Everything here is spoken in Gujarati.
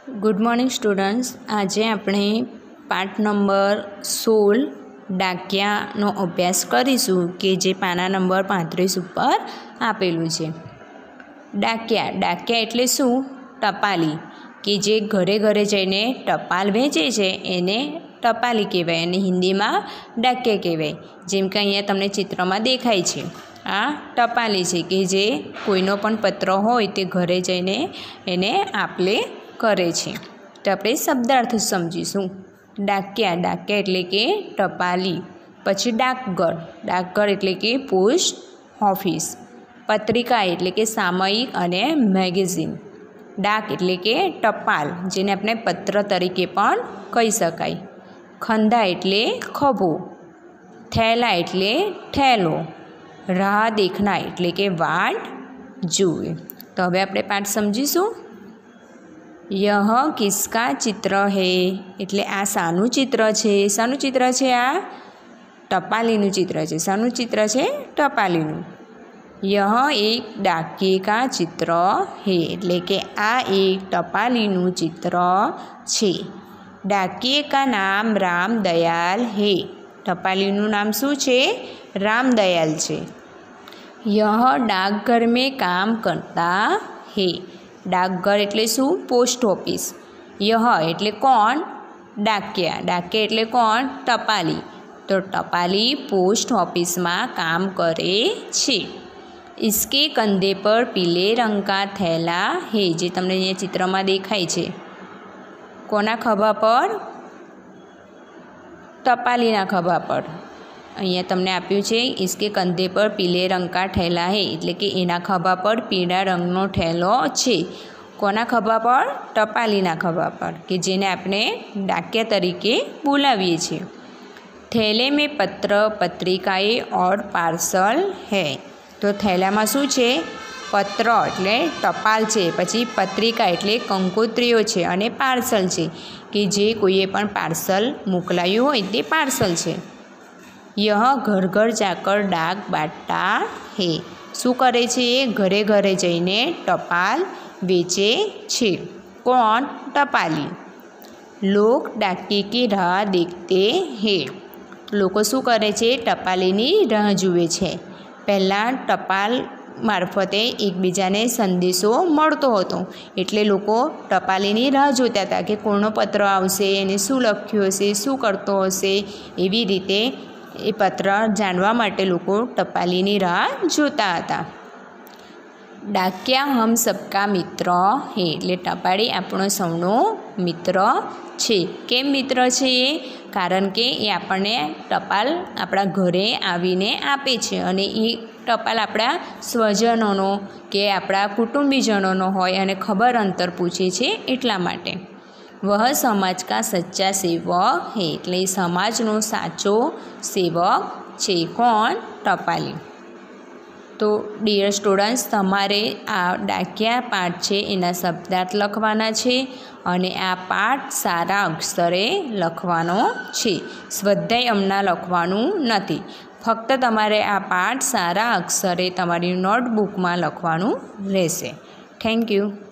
Good morning students. आज આપણે પાઠ નંબર 16 ડાકિયાનો અભ્યાસ કરીશું કે જે પાના નંબર 35 ઉપર આપેલું છે। ડાકિયા એટલે શું? ટપાલી, કે જે ઘરે ઘરે જઈને ટપાલ વેચે છે એને ટપાલી કહેવાય અને હિન્દીમાં ડાકિયા કહેવાય। જેમ કે અહીંયા તમને ચિત્રમાં દેખાય છે, આ ટપાલી છે કે જે કોઈનો પણ પત્ર હોય તે ઘરે જઈને એને આપલે કરે છે। તો આપણે શબ્દાર્થ સમજીશું। ડાકિયા એટલે કે ટપાલી। પછી ડાકઘર એટલે કે પોસ્ટ ઓફિસ। પત્રિકા એટલે કે સામયિક અને મેગેઝિન। ડાક એટલે કે ટપાલ, જેને આપણે પત્ર તરીકે પણ કહી શકાય। ખંધા એટલે ખભો। થેલા એટલે થેલો। રાહ દેખના એટલે કે વાટ જુએ। તો હવે આપણે પાઠ સમજીશું। यह किसका चित्र है એટલે આ શાનું ચિત્ર છે? શાનું ચિત્ર છે? આ ટપાલીનું ચિત્ર છે। શાનું ચિત્ર છે? ટપાલીનું। यह एक डाकिये का चित्र है એટલે કે આ એક ટપાલીનું ચિત્ર છે। डाकिये का नाम रामदयाल है। टपालीનું નામ શું છે? रामदयाल છે। यह डाकघर में काम करता है। डाकघर એટલે શું? Post office. यह એટલે કોણ? ડાકિયા એટલે કોણ? ટપાલી। તો ટપાલી પોસ્ટ ઓફિસમાં કામ કરે છે। इसके कंधे पर पीले रंग का थैला है। જે તમને અહીંયા ચિત્રમાં દેખાય છે, કોના ખભા પર? ટપાલીના ખભા પર। અહીંયા તમને આપ્યું છે इसके कंधे पर पीले रंग का थैला है એટલે કે એના ખભા પર પીળા રંગનો થેલો છે। કોના ખભા પર? ટપાલીના ખભા પર, કે જેને આપણે ડાકિયા તરીકે બોલાવીએ છીએ। थैले में पत्र पत्रिकाएँ और पार्सल है। तो थैलाમાં શું છે? પત્ર એટલે ટપાલ છે, પછી પત્રિકા એટલે કંકોત્રીઓ છે અને પાર્સલ છે કે જે કોઈએ પણ પાર્સલ મોકલાયું હોય તે પાર્સલ છે। यह घर घर जाकर डाक बांटता है। શું કરે છે? ઘરે ઘરે જઈને ટપાલ વેચે છે। કોણ? ટપાલી। लोग डाकिये की राह देखते हैं। લોકો શું કરે છે? ટપાલીની રાહ જુએ છે। પહેલાં ટપાલ મારફતે એકબીજાને સંદેશો મળતો હતો, એટલે લોકો ટપાલીની રાહ જોતા હતા કે કોનો પત્ર આવશે, એને શું લખ્યું હશે, શું કરતો હશે। એવી રીતે એ પત્ર જાણવા માટે લોકો ટપાલીની રાહ જોતા હતા। ડાકિયા હમ સબકા મિત્ર હે એટલે ટપાલી આપણો સૌનો મિત્ર છે। કેમ મિત્ર છે એ? કારણ કે એ આપણને ટપાલ આપણા ઘરે આવીને આપે છે અને એ ટપાલ આપણા સ્વજનોનો કે આપણા કુટુંબીજનોનો હોય અને ખબર અંતર પૂછે છે એટલા માટે। वह समाज का सच्चा सेवक है એટલે સમાજનો સાચો સેવક છે। કોણ? ટપાલી। તો ડિયર સ્ટુડન્ટ્સ, તમારે આ ડાકિયા પાઠ છે એના શબ્દાર્થ લખવાના છે અને આ પાઠ સારા અક્ષરે લખવાનો છે। સ્વાધ્યાય હમણાં લખવાનું નથી, ફક્ત તમારે આ પાઠ સારા અક્ષરે તમારી નોટબુકમાં લખવાનું રહેશે। Thank you.